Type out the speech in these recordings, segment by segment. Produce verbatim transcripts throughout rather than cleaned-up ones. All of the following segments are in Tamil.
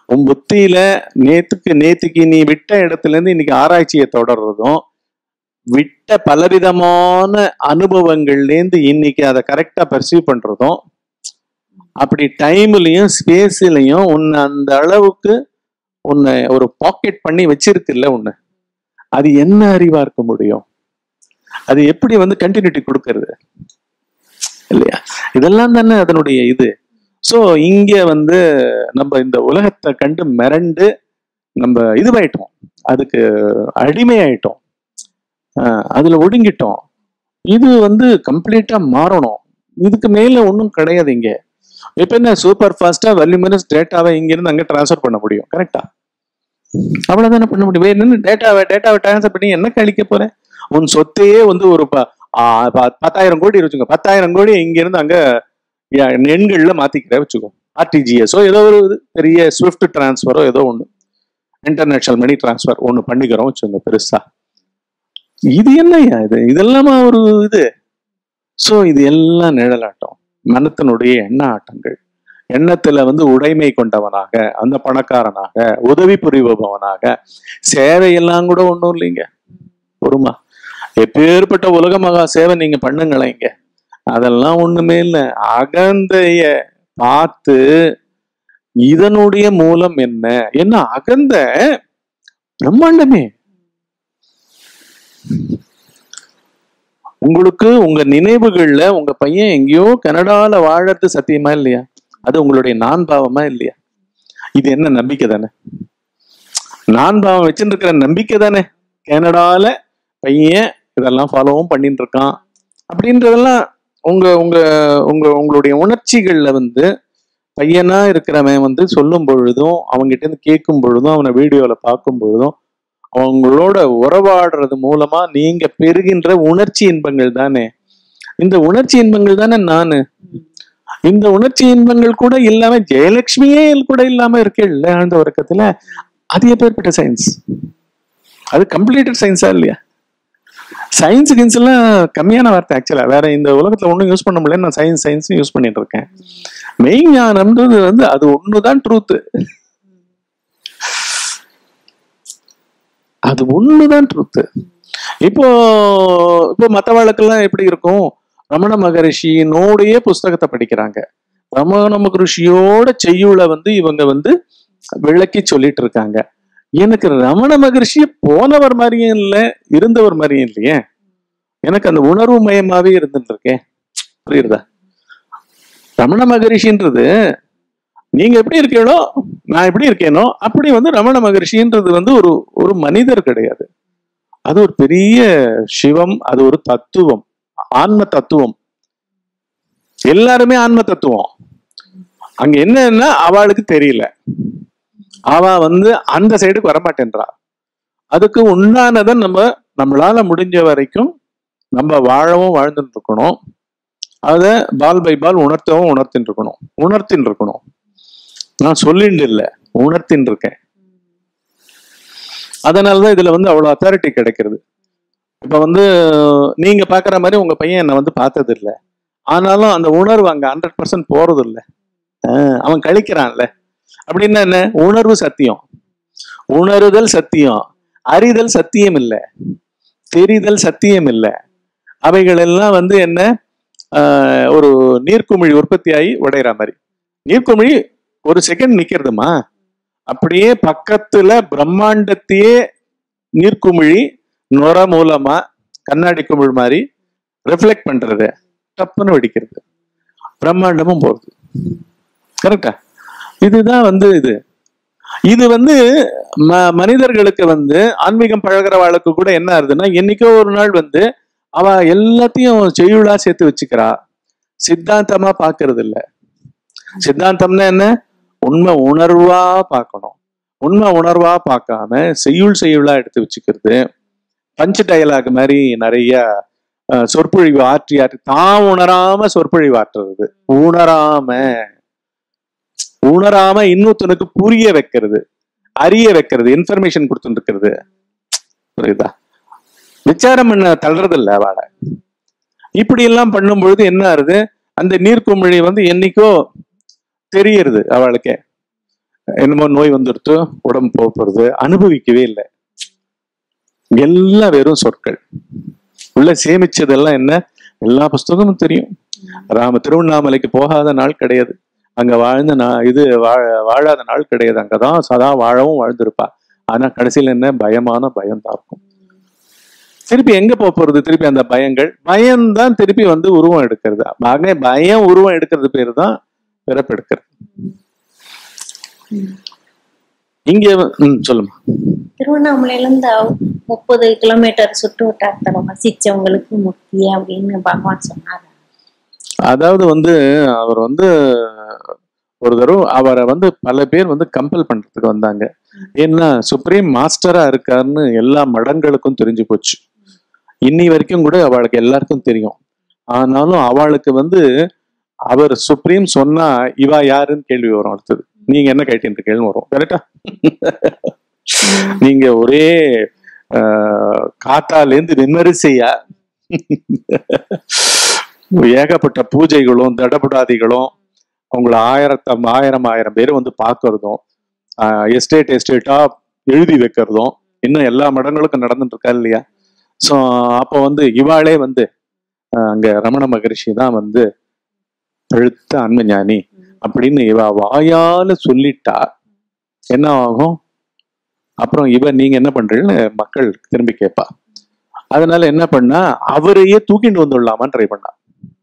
உன் புத்தியில நேத்துக்கு நேத்துக்கு நீ விட்ட இடத்துல இருந்து இன்னைக்கு ஆராய்ச்சியை தொடர்றதும், விட்ட பலவிதமான அனுபவங்கள்லேருந்து இன்னைக்கு அதை கரெக்டா பர்சீவ் பண்றதும், அப்படி டைம்லயும் ஸ்பேஸ்லயும் உன்னை அந்த அளவுக்கு உன்னை ஒரு பாக்கெட் பண்ணி வச்சிருக்குல்ல உன்னை, அது என்ன அறிவா இருக்க முடியும்? அது எப்படி வந்து கண்டினியூட்டி கொடுக்கறது இல்லையா? இதெல்லாம் தானே அதனுடைய இது. ஸோ இங்க வந்து நம்ம இந்த உலகத்தை கண்டு மிரண்டு நம்ம இதுவாயிட்டோம், அதுக்கு அடிமையாயிட்டோம், ஆஹ் அதுல ஒடுங்கிட்டோம். இது வந்து கம்ப்ளீட்டா மாறணும். இதுக்கு மேல ஒன்றும் கிடையாது. இங்க இப்ப என்ன சூப்பர் ஃபாஸ்டா வல்யூமினஸ் டேட்டாவை இங்கிருந்து அங்க டிரான்ஸ்ஃபர் பண்ண முடியும். கரெக்டா? அவ்வளவுதானே பண்ண முடியும். என்னன்னு டேட்டாவை டேட்டாவை டிரான்ஸ்ஃபர் பண்ணி என்ன கழிக்க போறேன்? உன் சொத்தையே வந்து ஒரு பத்தாயிரம் கோடி வச்சுக்கோ, பத்தாயிரம் கோடி இங்க இருந்து அங்க எண்கள்ல மாத்திக்கிற வச்சுக்கோ, ஆர்டிஜிஎஸோ ஏதோ ஒரு பெரிய ஸ்விஃப்ட் டிரான்ஸ்ஃபரோ ஏதோ ஒண்ணு, இன்டர்நேஷனல் மணி டிரான்ஸ்ஃபர் ஒண்ணு பண்ணிக்கிறோம் வச்சுக்கோங்க பெருசா. இது என்னையா இது? இதெல்லாமா ஒரு இது? ஸோ இது எல்லாம் நிழலாட்டம், மனத்தினுடைய எண்ண ஆட்டங்கள். எண்ணத்துல வந்து உடைமை கொண்டவனாக, அந்த பணக்காரனாக, உதவி புரிபவனாக, சேவையெல்லாம் கூட ஒன்றும் இல்லைங்க. பொறுமா எப்பேற்பட்ட உலக மகா சேவை நீங்க பண்ணுங்களேன். இங்க அதெல்லாம் ஒண்ணுமே இல்லை. அகந்தைய பார்த்து இதனுடைய மூலம் என்ன என்ன அகந்த பிரம்மாண்டமே. உங்களுக்கு உங்க நினைவுகள்ல உங்க பையன் எங்கேயோ கனடால வாழறது சத்தியமா இல்லையா? அது உங்களுடைய நான் பாவமா இல்லையா? இது என்ன நம்பிக்கை தானே? நான் பாவம் வச்சுட்டு இருக்கிற நம்பிக்கை தானே. கனடால பையன் இதெல்லாம் ஃபாலோவும் பண்ணிட்டு இருக்கான் அப்படின்றதெல்லாம் உங்க உங்க உங்க உங்களுடைய உணர்ச்சிகள்ல வந்து பையனா இருக்கிறவன் வந்து சொல்லும் பொழுதும், அவங்ககிட்ட இருந்து கேட்கும் பொழுதும், அவனை வீடியோல பார்க்கும் பொழுதும், அவங்களோட உறவாடுறது மூலமா நீங்க பெறுகின்ற உணர்ச்சி இன்பங்கள் தானே. இந்த உணர்ச்சி இன்பங்கள் தானே நானு. இந்த உணர்ச்சி இன்பங்கள் கூட இல்லாம ஜெயலட்சுமியே கூட இல்லாம இருக்கேல்ல ஆழ்ந்த உறக்கத்துல. அது எப்பேற்பட்ட சயின்ஸ்? அது கம்ப்ளீட்டட் சயின்ஸா இல்லையா? சயின்ஸ் கின்ஸ் எல்லாம் கம்மியான வார்த்தை ஆக்சுவலா. வேற இந்த உலகத்துல ஒண்ணும் யூஸ் பண்ண முடியல. நான் சயின்ஸ் சயின்ஸ் யூஸ் பண்ணிட்டு இருக்கேன். மெய்ஞானம்ன்றது வந்து அது ஒண்ணுதான் ட்ரூத். அது ஒண்ணுதான் ட்ரூத். இப்போ இப்போ மற்ற வழக்கெல்லாம் எப்படி இருக்கும்? ரமண மகரிஷியினோடைய புஸ்தகத்தை படிக்கிறாங்க. ரமண மகரிஷியோட செய்யுளை வந்து இவங்க வந்து விளக்கி சொல்லிட்டு இருக்காங்க. எனக்கு ரமண மகரிஷிய போனவர் மாதிரியும் இல்லை, இருந்தவர் மாதிரியும் இல்லையே. எனக்கு அந்த உணர்வு மயமாவே இருந்துட்டு இருக்கேன். புரியுறதா? ரமண மகரிஷின்றது நீங்க எப்படி இருக்கீங்களோ நான் எப்படி இருக்கேனோ அப்படி வந்து ரமண மகரிஷின்றது வந்து ஒரு ஒரு மனிதர் கிடையாது. அது ஒரு பெரிய சிவம். அது ஒரு தத்துவம், ஆன்ம தத்துவம். எல்லாருமே ஆன்ம தத்துவம். அங்க என்னன்னா அவளுக்கு தெரியல, அவ வந்து அந்த சைடுக்கு வரமாட்டேன்றா. அதுக்கு உண்டானதை நம்ம நம்மளால முடிஞ்ச வரைக்கும் நம்ம வாழவும் வாழ்ந்துட்டு இருக்கணும். அத பால் பை பால் உணர்த்தவும் உணர்த்தின்னு இருக்கணும் உணர்த்தின்னு இருக்கணும் நான் சொல்லிட்டு இல்லை, உணர்த்தின்னு இருக்கேன். அதனாலதான் இதுல வந்து அவ்வளவு அத்தாரிட்டி கிடைக்கிறது. இப்ப வந்து நீங்க பாக்குற மாதிரி உங்க பையன் என்னை வந்து பார்த்தது இல்லை, ஆனாலும் அந்த உணர்வு அங்க ஹண்ட்ரட் பர்சன்ட் போறது இல்லை. ஆஹ் அவன் கழிக்கிறான்ல. அப்படின்னா என்ன? உணர்வு சத்தியம், உணருதல் சத்தியம், அறிதல் சத்தியம் இல்லை, தெரிதல் சத்தியம் இல்லை. அவைகள் எல்லாம் வந்து என்ன, ஆஹ் ஒரு நீர்க்குமிழி உற்பத்தி ஆகி உடையிற மாதிரி. நீர்க்குமிழி ஒரு செகண்ட் நிக்கிறதுமா, அப்படியே பக்கத்துல பிரம்மாண்டத்தையே நீர்க்குமிழி நுர மூலமா கண்ணாடி குமிழ் மாதிரி ரிஃப்ளெக்ட் பண்றது, டப்புன்னு வெடிக்கிறது, பிரம்மாண்டமும் போறது. கரெக்டா? இதுதான் வந்து இது இது வந்து ம மனிதர்களுக்கு வந்து ஆன்மீகம் பழகிற வாழ்க்கை கூட என்ன ஆகுதுன்னா, என்னைக்கோ ஒரு நாள் வந்து அவ எல்லாத்தையும் செய்யுளா சேர்த்து வச்சுக்கிறா, சித்தாந்தமா பாக்குறது இல்ல. சித்தாந்தம்னா என்ன? உண்மை உணர்வா பார்க்கணும். உண்மை உணர்வா பார்க்காம செய்யுள் செய்யுளா எடுத்து வச்சுக்கிறது, பஞ்சு டயலாக் மாதிரி நிறைய சொற்பொழிவு ஆற்றி ஆற்றி தான் உணராம சொற்பொழிவு ஆற்றுறது, உணராம உணராம இன்னொருத்தனுக்கு புரிய வைக்கிறது, அறிய வைக்கிறது, இன்ஃபர்மேஷன் கொடுத்துட்டு இருக்கிறது. புரியுதா? விசாரம் பண்ண தள்ளுறது இல்ல வாழ. இப்படி எல்லாம் பண்ணும் பொழுது என்ன ஆகுது, அந்த நீர்க்குமிழி வந்து என்னைக்கோ தெரியறது அவளுக்கே. என்னமோ நோய் வந்துடுத்து, உடம்பு போக போறது, அனுபவிக்கவே இல்லை. எல்லாம் வெறும் சொற்கள். உள்ள சேமிச்சதெல்லாம் என்ன? எல்லா புஸ்தகமும் தெரியும். ராம திருவண்ணாமலைக்கு போகாத நாள் கிடையாது, அங்க வாழ்ந்த நா இது வாழ வாழாத நாள் கிடையாது. அங்கதான் சதா வாழவும் வாழ்ந்திருப்பா. ஆனா கடைசியில என்ன? பயமான பயம் தான் இருக்கும். திருப்பி எங்க போக போறது? திருப்பி அந்த பயங்கள், பயம்தான் திருப்பி வந்து உருவம் எடுக்கிறது. ஆக பயம் உருவம் எடுக்கிறது பேரு தான் பிறப்பெடுக்கிறது. இங்க ம் சொல்லுமா. திருவண்ணாமலையில இருந்து முப்பது கிலோமீட்டர் சுற்று வட்டாரத்துல வசிச்சவங்களுக்கு முக்தி அப்படின்னு பகவான் சொன்னார். அதாவது வந்து அவர் வந்து ஒரு தடவை அவரை வந்து பல பேர் வந்து கம்பல் பண்றதுக்கு வந்தாங்க. ஏன்னா சுப்ரீம் மாஸ்டரா இருக்காருன்னு எல்லா மடங்களுக்கும் தெரிஞ்சு போச்சு. இன்னி வரைக்கும் கூட அவளுக்கு எல்லாருக்கும் தெரியும். ஆனாலும் அவளுக்கு வந்து அவர் சுப்ரீம் சொன்னா இவா யாருன்னு கேள்வி வரும். அடுத்தது நீங்க என்ன கேட்டீங்க கேள்வி வரும். கரெக்டா? நீங்க ஒரே ஆஹ் காத்தாலேந்து விமரிசையா ஏகப்பட்ட பூஜைகளும் தடபுடாதிகளும், அவங்கள ஆயிரத்த ஆயிரம் ஆயிரம் பேர் வந்து பார்க்கறதும், எஸ்டேட் எஸ்டேட்டா எழுதி வைக்கிறதும் இன்னும் எல்லா மடங்களுக்கும் நடந்துட்டு இருக்கா இல்லையா? ஸோ அப்போ வந்து இவாளே வந்து அங்க ரமண மகரிஷி தான் வந்து எழுத்த ஆன்ம ஞானி அப்படின்னு இவ வாயால சொல்லிட்டா என்ன ஆகும்? அப்புறம் இவ நீங்க என்ன பண்றீங்கன்னு மக்கள் திரும்பி கேட்பா. அதனால என்ன பண்ணா, அவரையே தூக்கிட்டு வந்துடலாமான்னு ட்ரை பண்ணா.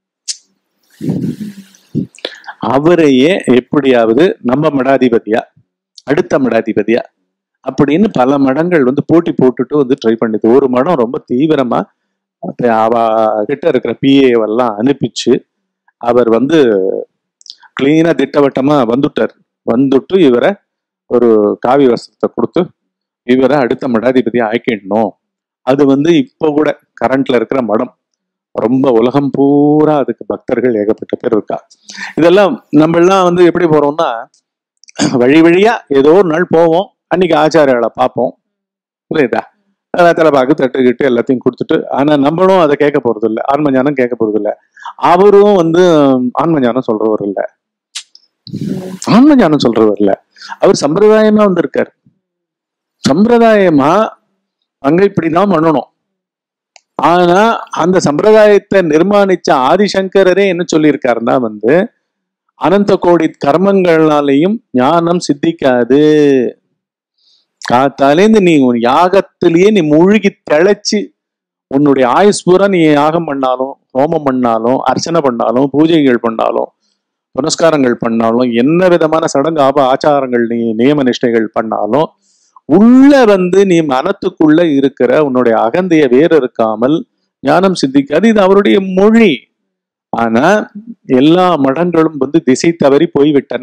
அவரையே எப்படியாவது நம்ம மடாதிபதியா, அடுத்த மடாதிபதியா அப்படின்னு பல மடங்கள் வந்து போட்டி போட்டுட்டு வந்து ட்ரை பண்ணிது. ஒரு மடம் ரொம்ப தீவிரமா அவ கிட்ட இருக்கிற பிஏவெல்லாம் அனுப்பிச்சு அவர் வந்து கிளீனா திட்டவட்டமா வந்துட்டார். வந்துட்டு இவரை ஒரு காவி வஸ்திரத்தை கொடுத்து இவரை அடுத்த மடாதிபதியா ஆக்கிடணும். அது வந்து இப்போ கூட கரண்ட்ல இருக்கிற மடம். ரொம்ப உலகம் பூரா அதுக்கு பக்தர்கள் ஏகப்பட்ட பேர் இருக்கா. இதெல்லாம் நம்ம எல்லாம் வந்து எப்படி போறோம்னா, வழி வழியா ஏதோ ஒரு நாள் போவோம், அன்னைக்கு ஆச்சாரியால பார்ப்போம், புரியுதா? தலை பாக்கு தட்டுக்கிட்டு எல்லாத்தையும் கொடுத்துட்டு, ஆனா நம்மளும் அதை கேட்க போறது இல்லை, ஆன்ம ஞானம் கேட்க போறது இல்லை. அவரும் வந்து ஆன்ம ஞானம் சொல்றவர் இல்லை, ஆன்ம ஞானம் சொல்றவர் இல்லை. அவர் சம்பிரதாயமா வந்திருக்காரு. சம்பிரதாயமா அங்க இப்படிதான் பண்ணணும். ஆனா அந்த சம்பிரதாயத்தை நிர்மாணிச்ச ஆதிசங்கரரே என்ன சொல்லியிருக்காருன்னா வந்து, அனந்த கோடி கர்மங்களாலையும் ஞானம் சித்திக்காது. காத்தாலேந்து நீ உன் யாகத்திலேயே நீ முழுகி தெளைச்சு உன்னுடைய ஆயுஸ் பூரா நீ யாகம் பண்ணாலும், ஹோமம் பண்ணாலும், அர்ச்சனை பண்ணாலும், பூஜைகள் பண்ணாலும், புனஸ்காரங்கள் பண்ணாலும், என்ன விதமான சடங்கு ஆப ஆச்சாரங்கள் நீ நியம நிஷ்டைகள் பண்ணாலும், உள்ள வந்து நீ மனத்துக்குள்ள இருக்கிற உன்னுடைய அகந்தைய வேறு இருக்காமல் ஞானம் சித்திக்காது. இது அவருடைய மொழி. ஆனா எல்லா மடங்களும் வந்து திசை தவறி போய்விட்டன.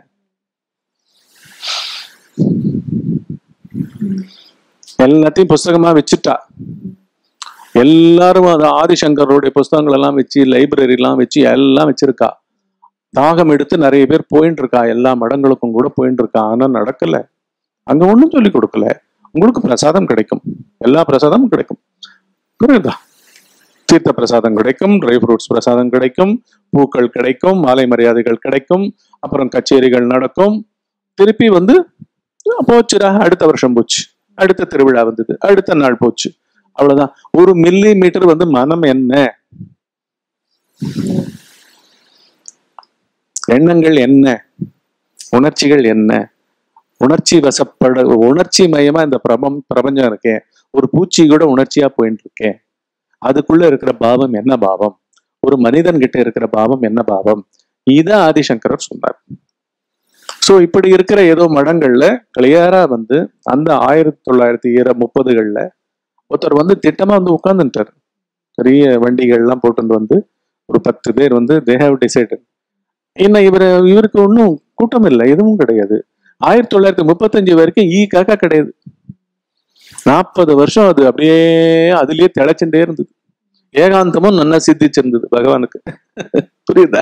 எல்லாத்தையும் புஸ்தகமா வச்சுட்டா. எல்லாரும் அது ஆதிசங்கருடைய புஸ்தகங்கள் எல்லாம் வச்சு, லைப்ரரி எல்லாம் வச்சு எல்லாம் வச்சிருக்கா. தாகம் எடுத்து நிறைய பேர் போயிட்டு இருக்கா, எல்லா மடங்களுக்கும் கூட போயிட்டு இருக்கா. ஆனா நடக்கல. அங்க ஒண்ணும் சொல்லி கொடுக்கல. உங்களுக்கு பிரசாதம் கிடைக்கும், எல்லா பிரசாதமும் கிடைக்கும், புரியுதா? தீர்த்த பிரசாதம் கிடைக்கும், ட்ரை ஃப்ரூட்ஸ் பிரசாதம் கிடைக்கும், பூக்கள் கிடைக்கும், மாலை மரியாதைகள் கிடைக்கும், அப்புறம் கச்சேரிகள் நடக்கும். திருப்பி வந்து போச்சுடா, அடுத்த வருஷம் போச்சு, அடுத்த திருவிழா வந்தது, அடுத்த நாள் போச்சு, அவ்வளவுதான். ஒரு மில்லி மீட்டர் வந்து மனம் என்ன, எண்ணங்கள் என்ன, உணர்ச்சிகள் என்ன, உணர்ச்சி வசப்பட உணர்ச்சி மயமா இந்த பிரபம் பிரபஞ்சம் இருக்கேன். ஒரு பூச்சி கூட உணர்ச்சியா போயிட்டு இருக்கேன். அதுக்குள்ள இருக்கிற பாவம் என்ன பாவம், ஒரு மனிதன் கிட்ட இருக்கிற பாவம் என்ன பாவம், இத ஆதிசங்கரர் சொன்னார். சோ இப்படி இருக்கிற ஏதோ மடங்கள்ல கிளியரா வந்து அந்த ஆயிரத்தி தொள்ளாயிரத்தி இர முப்பதுகள்ல ஒருத்தர் வந்து திட்டமா வந்து உட்கார்ந்துட்டார். பெரிய வண்டிகள்லாம் போட்டு வந்து ஒரு பத்து பேர் வந்து தே ஹேவ் டிசைடட். என்ன இவரு இவருக்கு ஒன்றும் கூட்டம் இல்லை, எதுவும் கிடையாது. ஆயிரத்தி தொள்ளாயிரத்தி முப்பத்தஞ்சு வரைக்கும் ஈ காக்கா கிடையாது. நாற்பது வருஷம் அது அப்படியே அதுலயே திளைச்சுட்டே இருந்தது. ஏகாந்தமும் நல்லா சித்திச்சிருந்தது பகவானுக்கு, புரியுதா?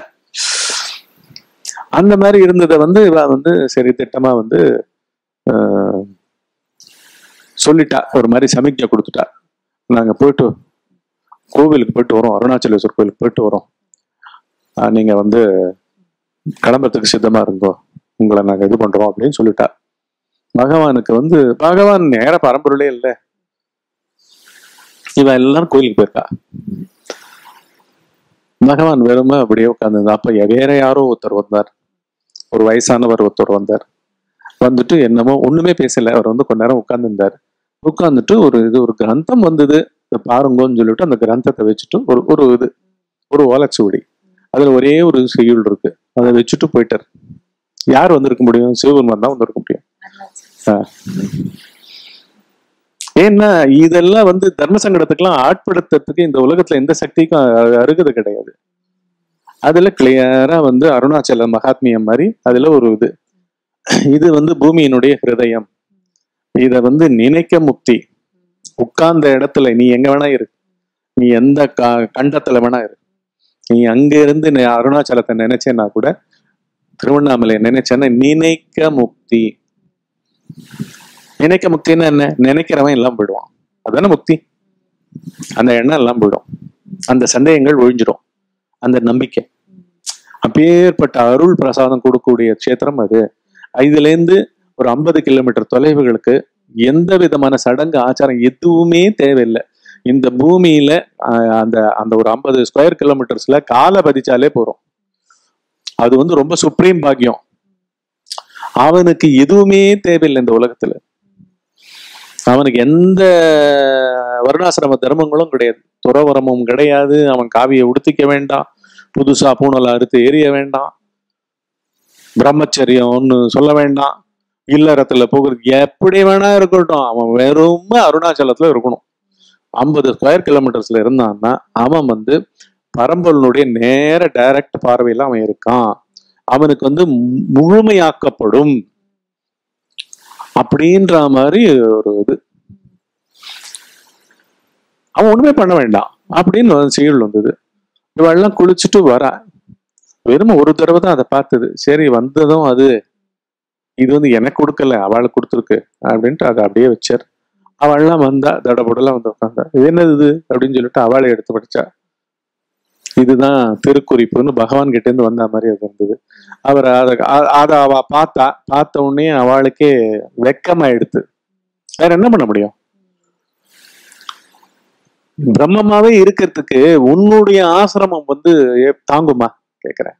அந்த மாதிரி இருந்ததை வந்து இவ வந்து சரி திட்டமா வந்து ஆஹ் சொல்லிட்டா. ஒரு மாதிரி சமிக்ஞை கொடுத்துட்டா, நாங்க போயிட்டு கோவிலுக்கு போயிட்டு வரோம், அருணாச்சலேஸ்வர் கோவிலுக்கு போயிட்டு வரோம், நீங்க வந்து கிளம்புறதுக்கு சித்தமா இருந்தோம் உங்களை நாங்க இது பண்றோம் அப்படின்னு சொல்லிட்டா. பகவானுக்கு வந்து பகவான் நேர பரம்பொருளே இல்லை, இவன் எல்லாரும் கோயிலுக்கு போயிருக்கா. பகவான் வெறுமை அப்படியே உட்கார்ந்து. அப்ப வேற யாரோ ஒருத்தர் வந்தார், ஒரு வயசானவர் ஒருத்தர் வந்தார். வந்துட்டு என்னமோ ஒண்ணுமே பேசல, அவர் வந்து கொஞ்ச நேரம் உட்கார்ந்து இருந்தார். உட்கார்ந்துட்டு ஒரு இது ஒரு கிரந்தம் வந்தது பாருங்கன்னு சொல்லிட்டு அந்த கிரந்தத்தை வச்சுட்டு ஒரு ஒரு இது ஒரு ஓலைச்சுவடி, அதுல ஒரே ஒரு செய்யுள் இருக்கு, அதை வச்சுட்டு போயிட்டார். யார் வந்திருக்க முடியும்? சிவபெருமான் தான் வந்திருக்க முடியும். ஏன்னா இதெல்லாம் வந்து தர்ம சங்கடத்துக்கெல்லாம் ஆட்படுத்துறதுக்கு இந்த உலகத்துல எந்த சக்திக்கும் அருகது கிடையாது. அதுல கிளியரா வந்து அருணாச்சல மகாத்மியம் மாதிரி அதுல ஒரு இது இது வந்து பூமியினுடைய ஹிருதயம். இத வந்து நினைக்க முக்தி. உட்கார்ந்த இடத்துல நீ எங்க வேணா இரு, நீ எந்த க கண்டத்துல வேணா இரு, நீ அங்க இருந்து அருணாச்சலத்தை நினைச்சேன்னா கூட, திருவண்ணாமலையை நினைச்சேன்னா நினைக்க முக்தி. நினைக்க முக்தின்னா என்ன? நினைக்கிறவன் எல்லாம் போயிடுவான், அதான முக்தி. அந்த எண்ணம் எல்லாம் போயிடும், அந்த சந்தேகங்கள் ஒழிஞ்சிடும், அந்த நம்பிக்கை. அப்பேற்பட்ட அருள் பிரசாதம் கொடுக்கக்கூடிய கஷேத்திரம் அது. இதுல இருந்து ஒரு ஐம்பது கிலோமீட்டர் தொலைவுகளுக்கு எந்த விதமான சடங்கு ஆச்சாரம் எதுவுமே தேவையில்லை. இந்த பூமியில அந்த அந்த ஒரு ஐம்பது ஸ்கொயர் கிலோமீட்டர்ஸ்ல காலை பதிச்சாலே போறோம். அது வந்து ரொம்ப சுப்ரீம் பாக்கியம். அவனுக்கு எதுவுமே தேவையில்லை இந்த உலகத்துல. அவனுக்கு எந்த வருணாசிரம தர்மங்களும் கிடையாது, துறவரமும் கிடையாது. அவன் காவியை உடுத்திக்க வேண்டாம், புதுசா பூனலை அறுத்து எரிய வேண்டாம், பிரம்மச்சரியம் ஒன்னு சொல்ல வேண்டாம், இல்லறத்துல போகிறது எப்படி வேணா இருக்கட்டும். அவன் வெறும் அருணாச்சலத்துல இருக்கணும். ஐம்பது ஸ்கொயர் கிலோமீட்டர்ஸ்ல இருந்தான்னா அவன் வந்து பரம்பொருளுடைய நேர டைரக்ட் பார்வையில அவன் இருக்கான். அவனுக்கு வந்து முழுமையாக்கப்படும் அப்படின்ற மாதிரி ஒரு இது. அவன் ஒண்ணுமே பண்ண வேண்டாம் அப்படின்னு செயல் வந்தது. இவெல்லாம் குளிச்சுட்டு வர வெறும் ஒரு தடவை தான் அதை பார்த்தது. சரி வந்ததும் அது இது வந்து எனக்கு கொடுக்கல, அவளுக்கு கொடுத்துருக்கு அப்படின்ட்டு அதை அப்படியே வச்சார். அவள்லாம் வந்தா தடபுடலாம் வந்து உட்காந்தா. இது என்னது இது அப்படின்னு சொல்லிட்டு அவளை எடுத்து படிச்சா. இதுதான் திருக்குறிப்புன்னு பகவான் கிட்ட இருந்து வந்த மாதிரி அது இருந்தது. அவர் அதை அதை அவ பார்த்தா, பார்த்த உடனே அவளுக்கே வெக்கமா எடுத்து. வேற என்ன பண்ண முடியும்? பிரம்மமாவே இருக்கிறதுக்கு உன்னுடைய ஆசிரமம் வந்து தாங்குமா கேக்குறேன்.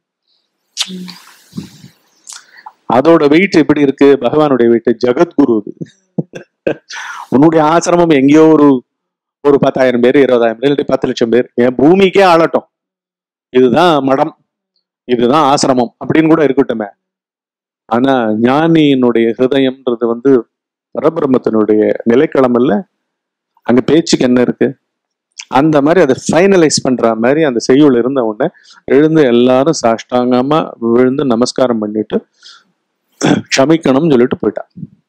அதோட வெயிட் எப்படி இருக்கு? பகவானுடைய வெயிட் ஜெகத்குரு. உன்னுடைய ஆசிரமம் எங்கேயோ ஒரு ஒரு பத்தாயிரம் பேர், இருபதாயிரம் பேர், இல்லாட்டி பத்து லட்சம் பேர், என் பூமிக்கே ஆளட்டும், இதுதான் மடம், இதுதான் ஆசிரமம் அப்படின்னு கூட இருக்கட்டுமே. ஆனா ஞானியினுடைய ஹிருதயம்ன்றது வந்து பரபிரம்மத்தினுடைய நிலைக்களம் இல்ல, அங்க பேச்சுக்கு என்ன இருக்கு? அந்த மாதிரி அதை ஃபைனலைஸ் பண்ற மாதிரி அந்த செய்யுள் இருந்த உடனே எழுந்து எல்லாரும் சாஷ்டாங்கமா விழுந்து நமஸ்காரம் பண்ணிட்டு க்ஷமிக்கணும்னு சொல்லிட்டு போயிட்டா.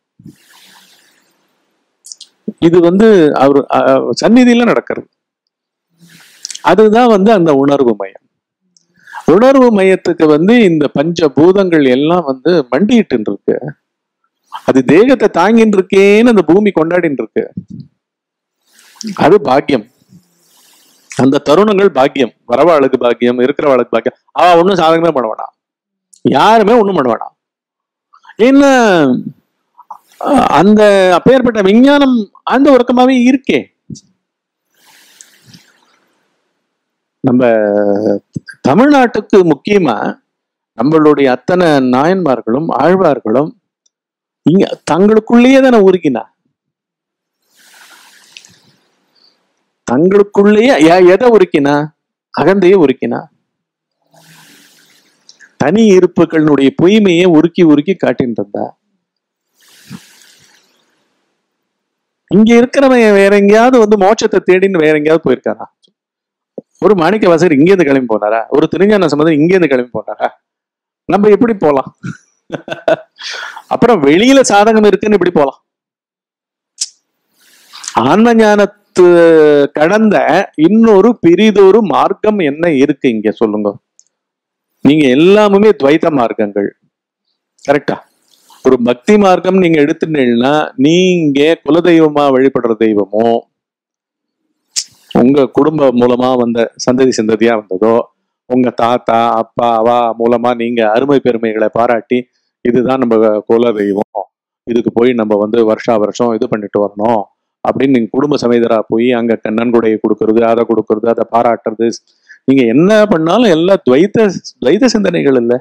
இது வந்து அவர் சந்நிதியில நடக்கிறது. அதுதான் வந்து அந்த உணர்வு மையம். உணர்வு மையத்துக்கு வந்து இந்த பஞ்ச பூதங்கள் எல்லாம் வந்து மண்டிட்டு இருக்கு. அது தேகத்தை தாங்கின்னு இருக்கேன்னு அந்த பூமி கொண்டாடின்னு இருக்கு. அது பாக்கியம். அந்த தருணங்கள் பாக்கியம். வரவாளுக்கு பாக்கியம், இருக்கிறவாளுக்கு பாக்கியம். அவ ஒன்னும் சாதகமே பண்ண வேணாம், யாருமே ஒண்ணும் பண்ண வேணாம். ஏன்னா அந்த அப்பேற்பட்ட விஞ்ஞானம் அந்த உறக்கமாவே இருக்கே. நம்ம தமிழ்நாட்டுக்கு முக்கியமா நம்மளுடைய அத்தனை நாயன்மார்களும் ஆழ்வார்களும் இங்க தங்களுக்குள்ளேயே தானே உருக்கினா. தங்களுக்குள்ளேயே எதை உருக்கினா? அகந்தையே உருக்கினா. தனி இருப்புகளுடைய பொய்மையை உருக்கி உருக்கி காட்டின்னு இருந்தா. இங்க இருக்கிறவன் வேற எங்கேயாவது வந்து மோட்சத்தை தேடின்னு வேற எங்கேயாவது போயிருக்காரா? ஒரு மாணிக்க வாசகர் இங்க இருந்து கிளம்பி போனாரா? ஒரு திருஞான சம்பந்தர் இங்க இருந்து கிளம்பி போனாரா? நம்ம எப்படி போலாம்? அப்புறம் வெளியில சாதகம் இருக்குன்னு எப்படி போலாம்? ஆன்ம ஞானத்து கடந்த இன்னொரு பிரிதொரு மார்க்கம் என்ன இருக்கு இங்க சொல்லுங்க. நீங்க எல்லாமே துவைத்த மார்க்கங்கள், கரெக்டா? ஒரு பக்தி மார்க்கம் நீங்க எடுத்துட்டீங்கன்னா, நீங்க குலதெய்வமா வழிபடுற தெய்வமோ, உங்க குடும்ப மூலமா வந்த சந்ததி சந்ததியா வந்ததோ, உங்க தாத்தா அப்பா அவா மூலமா நீங்க அருமை பெருமைகளை பாராட்டி இதுதான் நம்ம குல தெய்வம், இதுக்கு போய் நம்ம வந்து வருஷா வருஷம் இது பண்ணிட்டு வரணும் அப்படின்னு நீங்க குடும்ப சமேதரா போய் அங்க நன்கொடையை கொடுக்கறது, அதை கொடுக்கறது, அதை பாராட்டுறது, நீங்க என்ன பண்ணாலும் எல்லா துவைத்த துவைத்த சிந்தனைகள் இல்லை.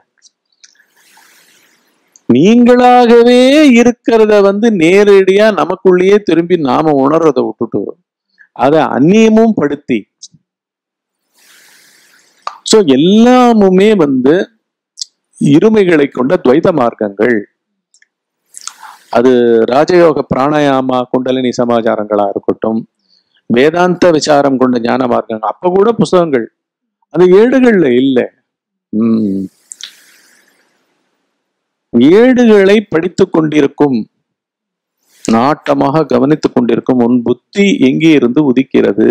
நீங்களாகவே இருக்கிறத வந்து நேரடியா நமக்குள்ளேயே திரும்பி நாம உணர்றதை விட்டுட்டு அதை அந்நியமும் படுத்தி, சோ எல்லாமுமே வந்து இருமைகளை கொண்ட துவைத மார்க்கங்கள். அது ராஜயோக பிராணாயாமா குண்டலினி சமாச்சாரங்களா இருக்கட்டும், வேதாந்த விசாரம் கொண்ட ஞான மார்க்கங்கள், அப்ப கூட புஸ்தகங்கள் அது ஏடுகள்ல இல்லை. உம் ஏடுகளை படித்துக் கொண்டிருக்கும், நாட்டமாக கவனித்துக் கொண்டிருக்கும் உன் புத்தி எங்கே இருந்து உதிக்கிறது?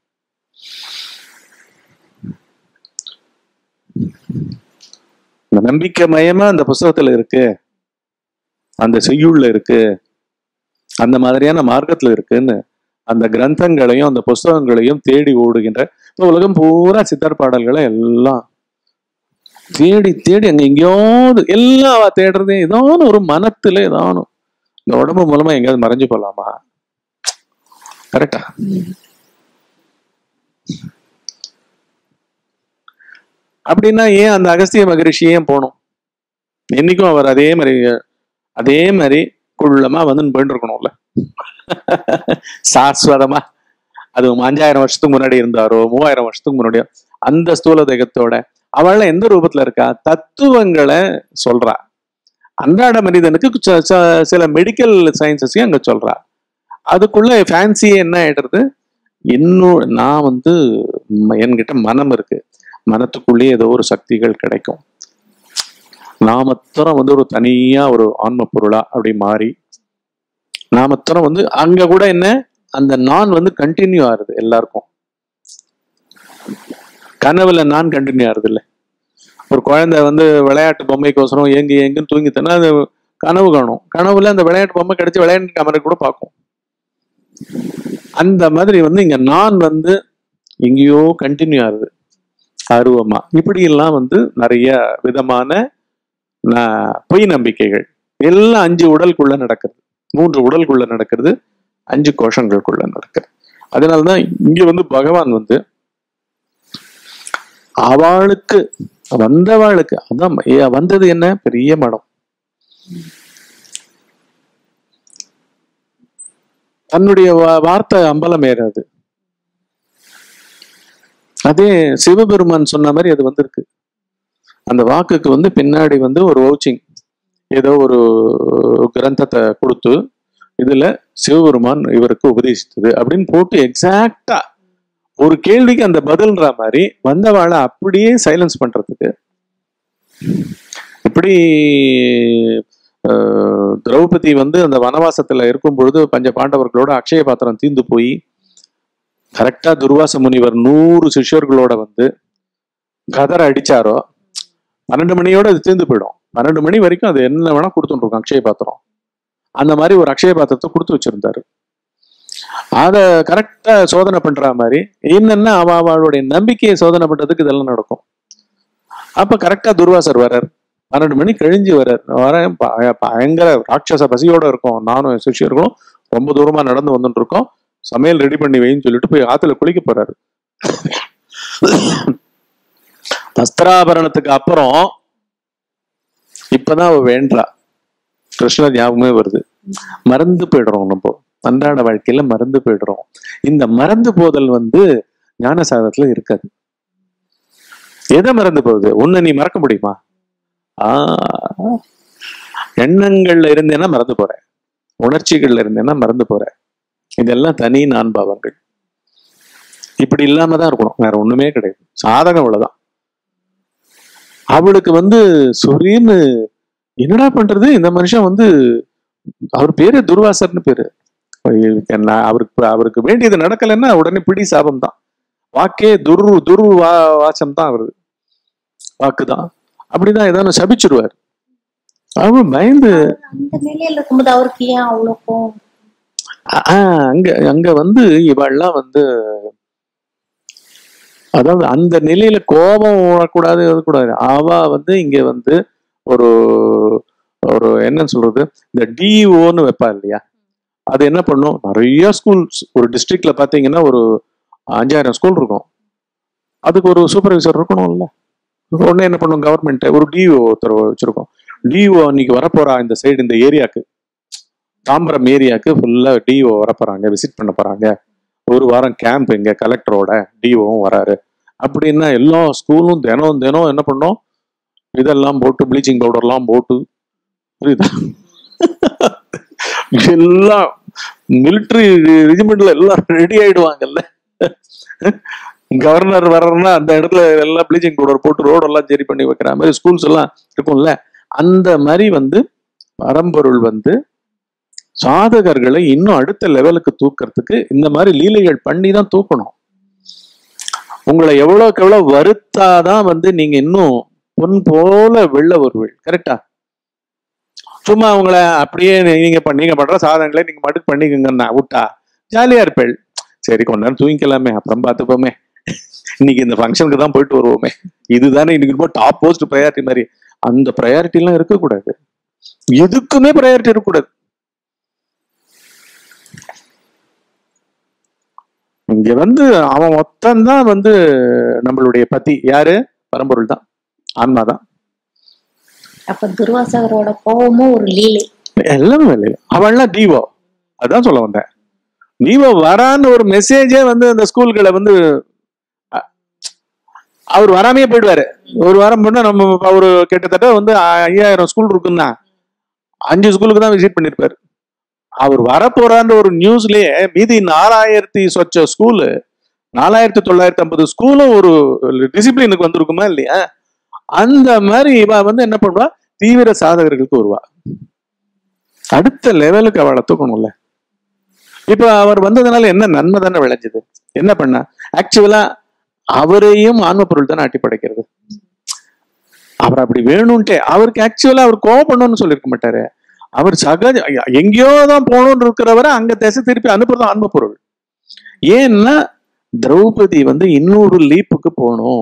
இந்த நம்பிக்கை மயமா அந்த புஸ்தகத்துல இருக்கு, அந்த செய்யுள்ள இருக்கு, அந்த மாதிரியான மார்க்கத்துல இருக்குன்னு அந்த கிரந்தங்களையும் அந்த புஸ்தகங்களையும் தேடி ஓடுகின்ற உலகம் பூரா சித்தர் பாடல்களை எல்லாம் தேடி தேடி அங்க எங்கேயாவது எல்லாம் தேடுறதே ஏதாவது ஒரு மனத்துல ஏதாவது இந்த உடம்பு மூலமா எங்கேயாவது மறைஞ்சு போலாமா? கரெக்டா? அப்படின்னா ஏன் அந்த அகஸ்திய மகரிஷி ஏன் போனோம்? என்னைக்கும் அவர் அதே மாதிரி அதே மாதிரி குள்ளமா வந்து போயிட்டு இருக்கணும்ல, சாஸ்வதமா. அது அஞ்சாயிரம் வருஷத்துக்கு முன்னாடி இருந்தாரோ மூவாயிரம் வருஷத்துக்கு முன்னாடியோ அந்த ஸ்தூல தேகத்தோட அவள எந்த ரூபத்துல இருக்கா? தத்துவங்களை சொல்றா. அன்றாட மனிதனுக்கு சில மெடிக்கல் சயின்சஸையும் அங்க சொல்றா. அதுக்குள்ள ஃபேன்சி என்ன ஆயிடுறது? இன்னும் நான் வந்து என்கிட்ட மனம் இருக்கு, மனத்துக்குள்ளேயே ஏதோ ஒரு சக்திகள் கிடைக்கும், நாமத்தரம் வந்து ஒரு தனியா ஒரு ஆன்ம பொருளா அப்படி மாறி நாமத்தரம் வந்து அங்க கூட என்ன அந்த நான் வந்து கண்டினியூ ஆகுது. எல்லாருக்கும் கனவுல நான் கண்டினியூ ஆகுது இல்லை. ஒரு குழந்தை வந்து விளையாட்டு பொம்மைக்கோசரம் ஏங்கி எங்குன்னு தூங்கித்தனா அது கனவு காணும், கனவுல அந்த விளையாட்டு பொம்மை கிடைச்சி விளையாட்டு கேமரா கூட பார்க்கும். அந்த மாதிரி வந்து இங்க நான் வந்து எங்கேயோ கண்டினியூ ஆகுது அருவமா. இப்படி எல்லாம் வந்து நிறைய விதமான பொய் நம்பிக்கைகள் எல்லாம் அஞ்சு உடலுக்குள்ள நடக்கிறது, மூன்று உடலுக்குள்ள நடக்கிறது, அஞ்சு கோஷங்களுக்குள்ள நடக்கிறது. அதனாலதான் இங்க வந்து பகவான் வந்து அவளுக்கு வந்தவாளுக்கு அதான் வந்தது என்ன பெரிய மடம், தன்னுடைய வார்த்தை அம்பலம் ஏறாது. அதே சிவபெருமான் சொன்ன மாதிரி அது வந்திருக்கு. அந்த வாக்குக்கு வந்து பின்னாடி வந்து ஒரு வவுச்சிங் ஏதோ ஒரு கிரந்தத்தை கொடுத்து இதுல சிவபெருமான் இவருக்கு உபதேசித்தது அப்படின்னு போட்டு எக்ஸாக்டா ஒரு கேள்விக்கு அந்த பதில்ன்ற மாதிரி வந்தவாளை அப்படியே சைலன்ஸ் பண்றதுக்கு. இப்படி திரௌபதி வந்து அந்த வனவாசத்துல இருக்கும் பொழுது பஞ்ச பாண்டவர்களோட அக்ஷய பாத்திரம் தீர்ந்து போய் கரெக்டா துர்வாச முனிவர் நூறு சிஷ்யர்களோட வந்து கதரை அடிச்சாரோ பன்னெண்டு மணியோட அது தீர்ந்து போயிடும். பன்னெண்டு மணி வரைக்கும் அது என்ன வேணா கொடுத்துட்டு இருக்கும் அக்ஷய பாத்திரம். அந்த மாதிரி ஒரு அக்ஷய பாத்திரத்தை கொடுத்து வச்சிருந்தாரு. அத கரெக்டா சோதனை பண்ற மாதிரி என்னன்னா அவ அவளுடைய நம்பிக்கையை சோதனை பண்றதுக்கு இதெல்லாம் நடக்கும். அப்ப கரெக்டா துர்வாசர் வரார், பன்னெண்டு மணி கழிஞ்சு வரார். வர பயங்கர ராட்சச பசியோட இருக்கும், நானும் சிஷ்யர்களும் ரொம்ப தூரமா நடந்து வந்துட்டு இருக்கோம், சமையல் ரெடி பண்ணி வைன்னு சொல்லிட்டு போய் ஆத்துல குளிக்க போறாரு. வஸ்திராபரணத்துக்கு அப்புறம் இப்பதான் அவ வேண்டா, கிருஷ்ணர் ஞாபகமே வருது. மறந்து போயிடுறோம், நம்ம அன்றாட வாழ்க்கையில மறந்து போயிடுறோம். இந்த மறந்து போதல் வந்து ஞான சாதத்துல இருக்காது. எதை மறந்து போகுது? ஒண்ணு நீ மறக்க முடியுமா? ஆஹ் எண்ணங்கள்ல இருந்தேன்னா மறந்து போற, உணர்ச்சிகள்ல இருந்தேன்னா மறந்து போற. இதெல்லாம் தனி நான் பாவங்கள். இப்படி இல்லாம தான் இருக்கணும், வேற ஒண்ணுமே கிடையாது. சாதகம் அவ்வளவுதான். அவளுக்கு வந்து சொரின்னு என்னடா பண்றது, இந்த மனுஷன் வந்து அவர் பேரு துர்வாசர்னு பேரு, அவருக்கு அவருக்கு வேண்டியது நடக்கலைன்னா உடனே பிடி சாபம் தான். வாக்கே துர் துர் வா வாசம் தான் அவரு வாக்குதான். அப்படிதான் ஏதாவது சபிச்சிருவார். அவரு பயந்து அந்த நிலையில இருக்கும்போது அவருக்கு ஏன் அவ்வளோ ஆஹ் அங்க அங்க வந்து இவெல்லாம் வந்து அதாவது அந்த நிலையில கோபம் கூடாது கூடாது. அவ வந்து இங்க வந்து ஒரு ஒரு என்னன்னு சொல்றது, இந்த டிஇஓன்னு வைப்பா இல்லையா, அது என்ன பண்ணும், நிறைய ஸ்கூல்ஸ் ஒரு டிஸ்ட்ரிக்ட்ல பாத்தீங்கன்னா ஒரு அஞ்சாயிரம் ஸ்கூல் இருக்கும், அதுக்கு ஒரு சூப்பர்வைசர் இருக்கணும்ல. உடனே என்ன பண்ணும் கவர்மெண்ட், ஒரு டிஓ ஒருத்தர் வச்சிருக்கோம். டிஓ அன்னைக்கு வரப்போறா இந்த சைடு இந்த ஏரியாக்கு, தாம்பரம் ஏரியாக்கு ஃபுல்லா டிஓ வரப்போறாங்க, விசிட் பண்ண போறாங்க, ஒரு வாரம் கேம்ப் இங்க கலெக்டரோட டிஓவும் வராரு அப்படின்னா எல்லா ஸ்கூலும் தினம் தினம் என்ன பண்ணோம், இதெல்லாம் போட்டு ப்ளீச்சிங் பவுடர்லாம் போட்டு, புரியுதா, எல்லாம் மிலிட்ரி ரெஜிமெண்ட்ல எல்லாம் ரெடி ஆயிடுவாங்கல்ல. கவர்னர் வர்றதுன்னா அந்த இடத்துல எல்லாம் ப்ளீச்சிங் பவுடர் போட்டு ரோடெல்லாம் சரி பண்ணி வைக்கிற மாதிரி ஸ்கூல்ஸ் எல்லாம் இருக்கும்ல. அந்த மாதிரி வந்து பரம்பொருள் வந்து சாதகர்களை இன்னும் அடுத்த லெவலுக்கு தூக்கிறதுக்கு இந்த மாதிரி லீலைகள் பண்ணி தான் தூக்கணும். உங்களை எவ்வளவுக்கு எவ்வளவு வருத்தாதான் வந்து நீங்க இன்னும் பொன் போல வெள்ள வருவீள். கரெக்டா? சும்மா அவங்கள அப்படியே நீங்க நீங்க பண்ற சாதனைகளை நீங்க மட்டும் பண்ணிக்கோங்கன்னா விட்டா ஜாலியா இருப்பேள். சரி கொஞ்ச நேரம் தூங்கிக்கலாமே, அப்புறம் பார்த்துப்போமே, இன்னைக்கு இந்த ஃபங்க்ஷனுக்கு தான் போயிட்டு வருவோமே, இதுதானே இன்னைக்கு டாப் போஸ்ட் ப்ரையாரிட்டி மாதிரி. அந்த ப்ரையாரிட்டி எல்லாம் இருக்கக்கூடாது, எதுக்குமே ப்ரையாரிட்டி இருக்கக்கூடாது. இங்க வந்து அவன் மொத்தம்தான் வந்து நம்மளுடைய பத்தி யாரு, பரம்பொருள் தான், ஆன்மா தான். அப்ப துர்வாசகரோட கோபமும் ஒரு லீலை, எல்லாமே லீலை. அவன்லாம் டிவோ, அதான் சொல்ல வந்தேன். டிவோ வரான்னு ஒரு மெசேஜே வந்து அந்த ஸ்கூல்களை வந்து அவர் வராமையே போயிடுவாரு. ஒரு வாரம் பண்ணா நம்ம அவரு கிட்டத்தட்ட வந்து ஐயாயிரம் ஸ்கூல் இருக்குன்னா அஞ்சு ஸ்கூலுக்கு தான் விசிட் பண்ணிருப்பாரு. அவர் வரப்போறான்ற ஒரு நியூஸ்லயே மீதி நாலாயிரத்தி சொச்ச ஸ்கூலு, நாலாயிரத்தி தொள்ளாயிரத்தி ஐம்பது ஸ்கூலும் ஒரு டிசிப்ளினுக்கு வந்திருக்குமா இல்லையா? அந்த மாதிரி இவ வந்து என்ன பண்ணுவா, தீவிர சாதகர்களுக்கு வருவா, அடுத்த லெவலுக்கு அவளை தூக்கணும்ல. இப்ப அவர் வந்ததுனால என்ன நன்மை தானே விளைஞ்சது? என்ன பண்ணா, ஆக்சுவலா அவரையும் ஆன்ம பொருள் தானே ஆட்டி படைக்கிறது. அவர் அப்படி வேணும்ட்டே, அவருக்கு ஆக்சுவலா அவர் கோவம் பண்ணணும்னு சொல்லியிருக்க மாட்டாரு. அவர் சகஜ எங்கேயோதான் போகணும்னு இருக்கிறவரை அங்க திசை திருப்பி அனுப்புறது ஆன்ம பொருள். ஏன்னா திரௌபதி வந்து இன்னொரு லீப்புக்கு போகணும்,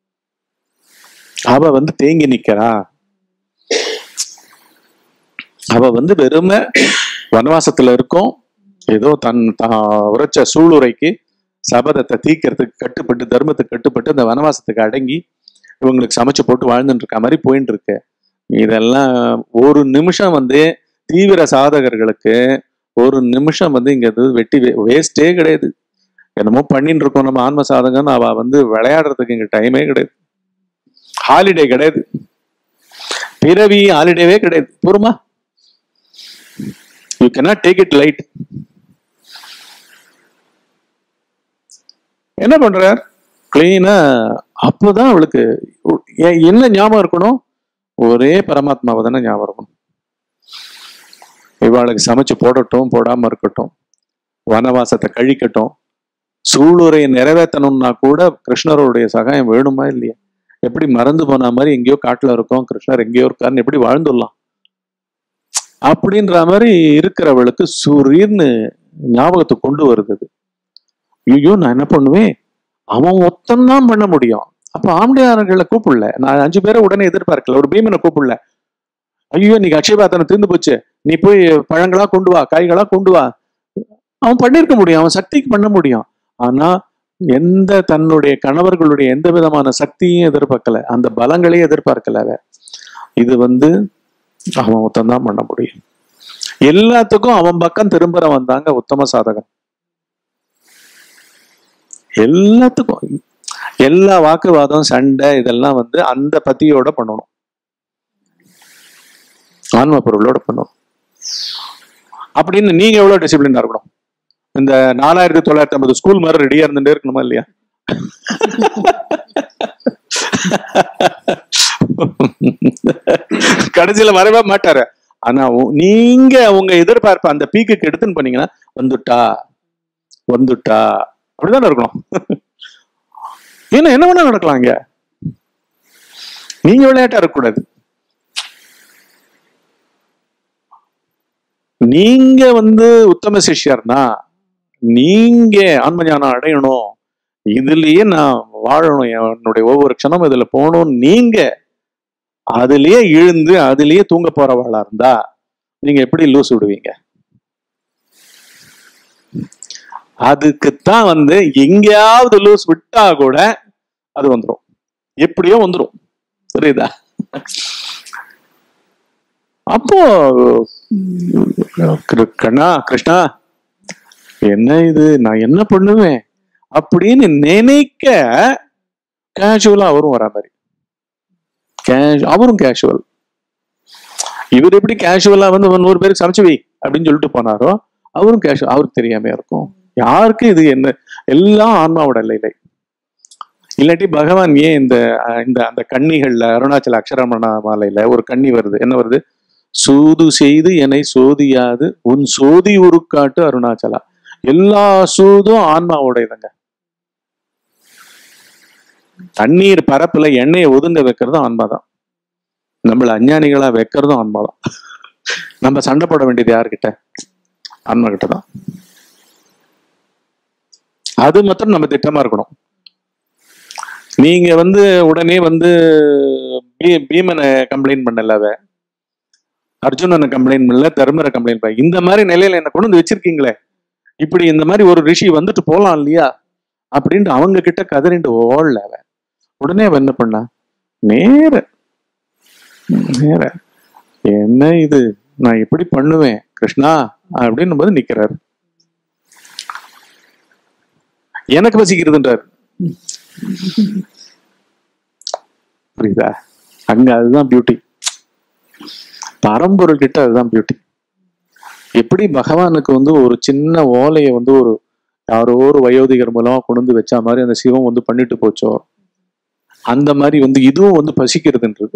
அவ வந்து தேங்கி நிக்கிறா, அவ வந்து வெறுமை வனவாசத்துல இருக்கும், ஏதோ தன் உரைச்ச சூளுரைக்கு சபதத்தை தீக்கிறதுக்கு கட்டுப்பட்டு தர்மத்துக்கு கட்டுப்பட்டு அந்த வனவாசத்துக்கு அடங்கி இவங்களுக்கு சமைச்சு போட்டு வாழ்ந்துட்டு இருக்க மாதிரி போயிட்டு இருக்கு. இதெல்லாம் ஒரு நிமிஷம் வந்து தீவிர சாதகர்களுக்கு ஒரு நிமிஷம் வந்து இங்க வெட்டி வேஸ்டே கிடையாது. என்னமோ பண்ணிட்டு இருக்கோம் நம்ம ஆன்ம சாதகன்னு, அவ வந்து விளையாடுறதுக்கு இங்க டைமே கிடையாது, ஹாலிடே கிடையாது, பிறவி ஹாலிடேவே கிடையாது. பூர்மா you cannot take it light. என்ன பண்றார் கிளீனா, அப்பதான் அவளுக்கு என்ன ஞாபகம் இருக்கணும், ஒரே பரமாத்மாவை தானே ஞாபகம் இருக்கணும். இவாளுக்கு சமைச்சு போடட்டும் போடாம இருக்கட்டும், வனவாசத்தை கழிக்கட்டும், சூளுரையை நிறைவேற்றணும்னா கூட கிருஷ்ணருடைய சகாயம் வேணுமா இல்லையா? எப்படி மறந்து போன மாதிரி எங்கேயோ காட்டுல இருக்கோம், கிருஷ்ணர் எங்கேயோ இருக்காருன்னு எப்படி வாழ்ந்துடலாம் அப்படின்ற மாதிரி இருக்கிறவளுக்கு சூரியன்னு ஞாபகத்தை கொண்டு வருது. ஐயோ நான் என்ன பண்ணுவேன், அவன் ஒத்தம்தான் பண்ண முடியும். அப்ப ஆம்படையாரர்களை கூப்பிடல, நான் அஞ்சு பேரை உடனே எதிர்பார்க்கல, ஒரு பீமனை கூப்பிடல. ஐயோ நீங்க அக்ஷயபாத்திரம் தீர்ந்து போச்சு, நீ போய் பழங்களா கொண்டு வா, காய்களா கொண்டு வா. அவன் பண்ணிருக்க முடியும், அவன் சக்திக்கு பண்ண முடியும். ஆனா எந்த தன்னுடைய கணவர்களுடைய எந்த விதமான சக்தியும் எதிர்பார்க்கல, அந்த பலங்களையும் எதிர்பார்க்கல. இது வந்து அவன் ஒத்தம்தான் பண்ண முடியும். எல்லாத்துக்கும் அவன் பக்கம் திரும்புற வந்தாங்க உத்தம சாதகன். எல்லாத்துக்கும் எல்லா வாக்குவாதம் சண்டை இதெல்லாம் வந்து அந்த பத்தியோட பண்ணணும், ஆன்ம பொருளோட பண்ணணும். அப்படின்னு நீங்க எவ்வளவு டிசிப்ளினா இருக்கணும்? இந்த நாலாயிரத்தி தொள்ளாயிரத்தி ஐம்பது ஸ்கூல் மாதிரி ரெடியா இருந்துட்டே இருக்கணுமா இல்லையா? கடைசியில வரவே மாட்டாரு. ஆனா நீங்க உங்க எதிர்பார்ப்ப அந்த பீக்குக்கு எடுத்துன்னு பண்ணீங்கன்னா வந்துட்டா வந்துட்டா அப்படிதானே இருக்கணும். ஏன்னா என்ன வேணா நடக்கலாம் இங்க, நீங்க விளையாட்டா இருக்கக்கூடாது. நீங்க வந்து உத்தம சிஷ்யர்னா நீங்க ஆன்ம ஞானம் அடையணும், இதுலயே நான் வாழணும், என்னுடைய ஒவ்வொரு க்ஷணமும் இதுல போகணும், நீங்க அதுலயே இழுந்து அதுலயே தூங்க போறவாளா இருந்தா நீங்க எப்படி லூஸ் விடுவீங்க? அதுக்குத்தான் வந்து எங்கேயாவது லூஸ் விட்டா கூட அது வந்துடும், எப்படியோ வந்துடும். புரியுதா? அப்போ கண்ணா கிருஷ்ணா என்ன இது, நான் என்ன பண்ணுவேன் அப்படின்னு நினைக்க கேஷுவலா அவரும் வரா மாதிரி. அவரும் கேஷுவல். இவர் எப்படி கேஷுவலா வந்து நூறு பேருக்கு சமைச்சு வை அப்படின்னு சொல்லிட்டு போனாரோ அவரும் கேஷுவல். அவருக்கு தெரியாம இருக்கும். யாருக்கு இது என்ன, எல்லாம் ஆன்மாவோட இல்லை. இல்லாட்டி பகவான் ஏன் இந்த இந்த அந்த கன்னிகள்ல அருணாச்சல அக்ஷரமண மாலையில ஒரு கன்னி வருது, என்ன வருது? சூது செய்து என்னை சோதியாது உன் சோதி உருக்காட்டு அருணாச்சலா. எல்லா சூதும் ஆன்மாவோடையதுங்க. தண்ணீர் பரப்புல எண்ணெயை ஒதுங்க வைக்கிறதும் ஆன்மாதான், நம்மள அஞ்ஞானிகளா வைக்கிறதும் ஆன்மாதான். நம்ம சண்டை போட வேண்டியது யாருக்கிட்ட? ஆன்மா கிட்டதான். அது மாத்திரம் நம்ம திட்டமா இருக்கணும். நீங்க வந்து உடனே வந்து பீமனை கம்ப்ளைண்ட் பண்ணல, அவ அர்ஜுனனை கம்ப்ளைண்ட் பண்ணல, தர்மரை கம்ப்ளைண்ட் பண்ண. இந்த மாதிரி நிலையில என்ன கொண்டு வந்து வச்சிருக்கீங்களே, இப்படி இந்த மாதிரி ஒரு ரிஷி வந்துட்டு போலாம் இல்லையா அப்படின்ட்டு அவங்க கிட்ட கதறிண்டு ஓடல. அவ உடனே அவ என்ன பண்ணா, நேர நேர என்ன இது, நான் எப்படி பண்ணுவேன் கிருஷ்ணா அப்படின்னு போது நிக்கிறாரு. எனக்கு பசிக்கிறதுன்றார். புரியுதா? அங்க அதுதான் பியூட்டி. பரம்பொருள் கிட்ட அதுதான் பியூட்டி. எப்படி பகவானுக்கு வந்து ஒரு சின்ன ஓலையை வந்து ஒரு யாரோ ஒரு வயோதிகர் மூலமா கொண்டு வந்து வச்சா மாதிரி அந்த சிவம் வந்து பண்ணிட்டு போச்சோ, அந்த மாதிரி வந்து இதுவும் வந்து பசிக்கிறதுன்றது.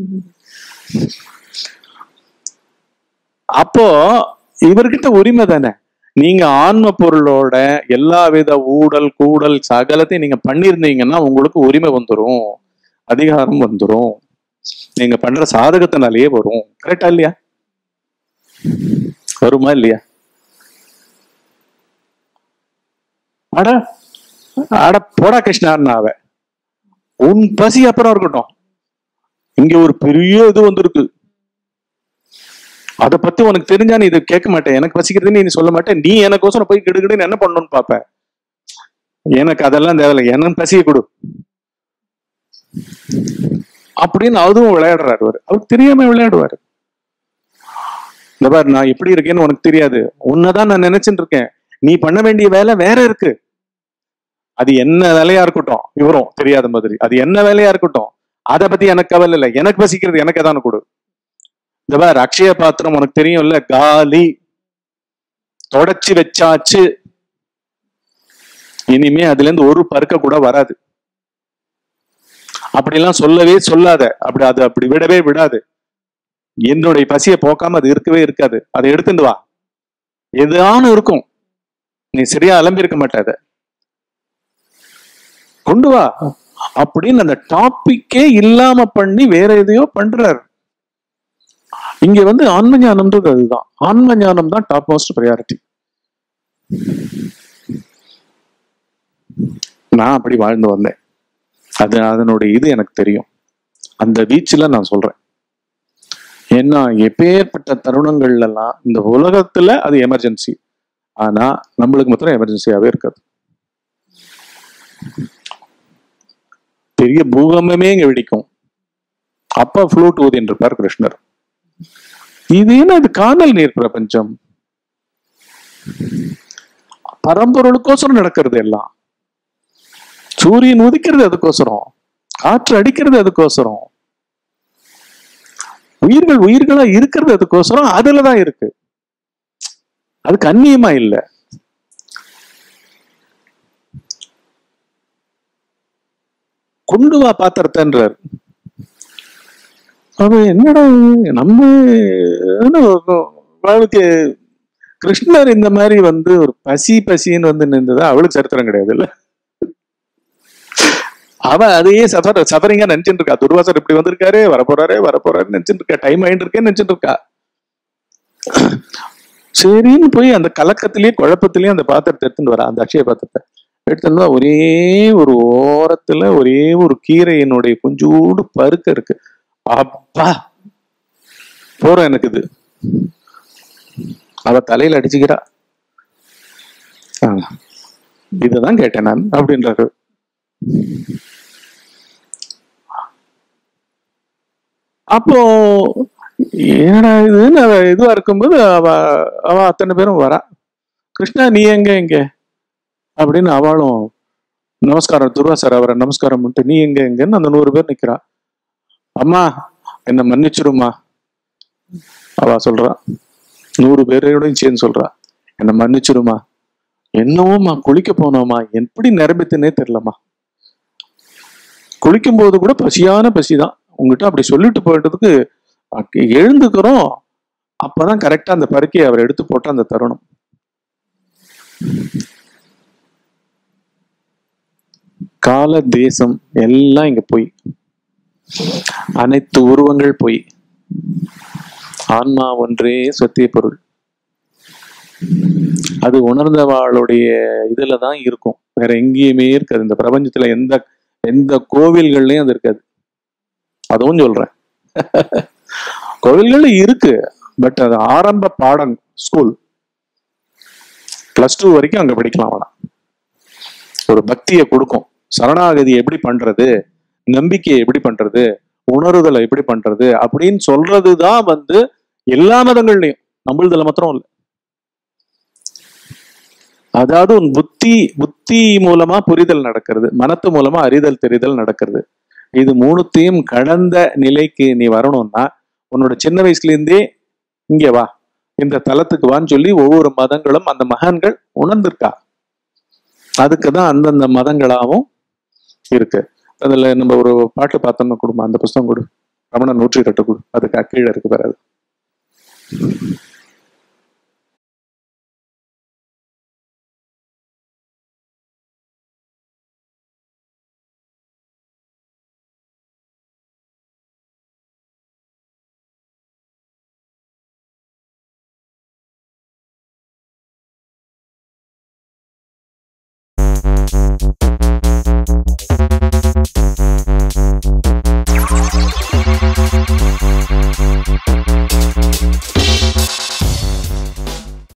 அப்போ இவர்கிட்ட உரிமை தானே. நீங்க ஆன்ம பொருளோட எல்லா வித ஊடல் கூடல் சகலத்தையும் நீங்க பண்ணிருந்தீங்கன்னா உங்களுக்கு உரிமை வந்துடும், அதிகாரம் வந்துடும். நீங்க பண்ற சாதகத்தினாலேயே வரும். கரெக்டா இல்லையா? வருமா இல்லையா? அட அட போடா கிருஷ்ணார்னா அவ உன் பசி அப்புறம் இருக்கட்டும், இங்க ஒரு பெரிய இது வந்திருக்கு, அதை பத்தி உனக்கு தெரிஞ்சா நீ இதை கேட்க மாட்டேன். எனக்கு பசிக்கிறதுன்னு நீ சொல்ல மாட்டேன். நீ எனக்கோசரம் போய் கிடுகிடுன்னு என்ன பண்ணணும்னு பாப்ப. எனக்கு அதெல்லாம் தேவையில்லை, எனக்கு பசியை கொடு அப்படின்னு அதுவும் விளையாடுறாரு. அவரு அவருக்கு தெரியாம விளையாடுவாரு. இந்த பாரு, நான் எப்படி இருக்கேன்னு உனக்கு தெரியாது, உன்னதான் நான் நினைச்சுட்டு இருக்கேன். நீ பண்ண வேண்டிய வேலை வேற இருக்கு. அது என்ன வேலையா இருக்கட்டும், இவரும் தெரியாத மாதிரி அது என்ன வேலையா இருக்கட்டும், அதை பத்தி எனக்கு கவலை இல்லை. எனக்கு பசிக்கிறது எனக்கு எதான கொடு. இந்த பாரு, அக்ஷய பாத்திரம் உனக்கு தெரியும் இல்ல, காலி, தொடச்சு வச்சாச்சு, இனிமே அதுல இருந்து ஒரு பருக்க கூட வராது. அப்படிலாம் சொல்லவே சொல்லாத. அப்படி அது அப்படி விடவே விடாது. என்னுடைய பசியை போக்காம அது இருக்கவே இருக்காது. அதை எடுத்துட்டு வா, எதானு இருக்கும், நீ சரியா அலம்பிருக்க மாட்டாத, கொண்டு வா அப்படின்னு அந்த டாபிக்கே இல்லாம பண்ணி வேற எதையோ பண்றாரு. இங்க வந்து ஆன்ம ஞானம்ன்றது அதுதான். ஆன்ம ஞானம் தான் டாப் மோஸ்ட் ப்ரையாரிட்டி. நான் அப்படி வாழ்ந்து வந்தேன். அது அதனுடைய இது எனக்கு தெரியும். அந்த வீச்சுல நான் சொல்றேன். ஏன்னா எப்பேற்பட்ட தருணங்கள்ல எல்லாம் இந்த உலகத்துல அது எமர்ஜென்சி, ஆனா நம்மளுக்கு மாத்திரம் எமர்ஜென்சியாவே இருக்காது. பெரிய பூகம்பமே இங்க வெடிக்கும், அப்பா ஃப்ளூட் ஊதின்னு இருப்பார் கிருஷ்ணர். இது என்ன, இது காணல் நீர் பிரபஞ்சம். பரம்பொருளுக்கோசரம் நடக்கிறது எல்லாம். சூரியன் உதிக்கிறது அதுக்கோசரம், காற்று அடிக்கிறது அதுக்கோசரம், உயிர்கள் உயிர்களா இருக்கிறது அதுக்கோசரம். அதுலதான் இருக்கு, அதுக்கு அந்நியமா இல்லை. கொண்டு வா பாத்திரத்தன்றார். அது என்னடா நம்ம அவளுக்கு கிருஷ்ணர் இந்த மாதிரி வந்து ஒரு பசி பசின்னு வந்து நின்றதா அவளுக்கு சரித்திரம் கிடையாது இல்ல. அவ அதையே சஃபர் சஃபரிங்கா நினைச்சுட்டு இருக்கா. துர்வாசர் இப்படி வந்திருக்காரு, வரப்போறாரு வரப்போறாரு நினைச்சுட்டு இருக்கா, டைம் ஆயிட்டு இருக்கேன்னு நினைச்சுட்டு இருக்கா. சரின்னு போய் அந்த கலக்கத்திலேயே குழப்பத்திலேயே அந்த பாத்திரத்தை எடுத்துட்டு வரா. அந்த அக்ஷய பாத்திரத்தை எடுத்துட்டு ஒரே ஒரு ஓரத்துல ஒரே ஒரு கீரையினுடைய கொஞ்சோடு பருக்க இருக்கு. அப்பா போறோம் எனக்கு இது. அவ தலையில அடிச்சுக்கிறா. இதுதான் கேட்டேன் நான் அப்படின்றாரு. அப்போ ஏன்னா இதுன்னு அவ இதுவா இருக்கும்போது அவ அவ அத்தனை பேரும் வரா. கிருஷ்ணா நீ எங்க எங்க அப்படின்னு அவளும் நமஸ்காரம், துர்வாசர் அவரை நமஸ்காரம் பண்ணிட்டு நீ எங்க எங்கன்னு அந்த நூறு பேர் நிக்கிறா. அம்மா என்ன மன்னிச்சிருமா. அவ சொல்றா, நூறு பேரோடையும் சேர்ந்து சொல்றா, என்ன மன்னிச்சிருமா. என்னவோம்மா குளிக்க போனோமா, எப்படி நிரம்பித்துன்னே தெரியலம்மா. குளிக்கும் போது கூட பசியான பசிதான். உங்ககிட்ட அப்படி சொல்லிட்டு போயிட்டதுக்கு எழுந்துக்கிறோம். அப்பதான் கரெக்டா அந்த பருக்கையை அவர் எடுத்து போட்ட அந்த தருணம். கால தேசம் எல்லாம் இங்க போய், அனைத்து உருவங்கள் போய், ஆன்மா ஒன்றே சத்திய பொருள். அது உணர்ந்தவாளுடைய இதுலதான் இருக்கும், வேற எங்கேயுமே இருக்காது. இந்த பிரபஞ்சத்துல எந்த எந்த கோவில்கள்லயும் அது இருக்காது. அதுவும் சொல்றேன். கோவில்கள் இருக்கு, பட் அது ஆரம்ப பாடம் ஸ்கூல் பிளஸ் டூ வரைக்கும் அங்க படிக்கலாம். வேணா ஒரு பக்தியை கொடுக்கும், சரணாகதி எப்படி பண்றது, நம்பிக்கையை எப்படி பண்றது, உணர்தலை எப்படி பண்றது அப்படின்னு சொல்றதுதான் வந்து எல்லா மதங்கள்லயும், நம்மளதுல மாத்திரம் இல்லை. அதாவது உன் புத்தி புத்தி மூலமா புரிதல் நடக்கிறது, மனத்து மூலமா அறிதல் தெரிதல் நடக்கிறது. இது மூணுத்தையும் கடந்த நிலைக்கு நீ வரணும்னா உன்னோட சின்ன வயசுல இருந்தே இங்க வா, இந்த தலத்துக்கு வான்னு சொல்லி ஒவ்வொரு மதங்களும் அந்த மகான்கள் உணர்ந்திருக்கா. அதுக்குதான் அந்தந்த மதங்களாவும் இருக்கு. அதுல நம்ம ஒரு பாட்டு பார்த்தோம்னா கொடுமா, அந்த புஸ்தகம் கொடு, ரமண நூற்றி எட்டு கொடு, அதுக்கு கீழே இருக்கு பாரு. அது